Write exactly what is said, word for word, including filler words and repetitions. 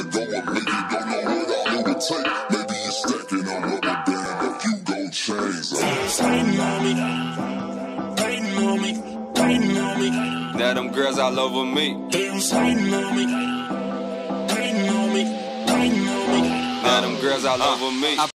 going, maybe don't know what I overtake. Maybe you're stacking on rubber band, a few gold chains. Hating on me, hating on me, hating on me. Now them girls all over me. They was hating on me, hating on me, hating on me. Now them girls all over me.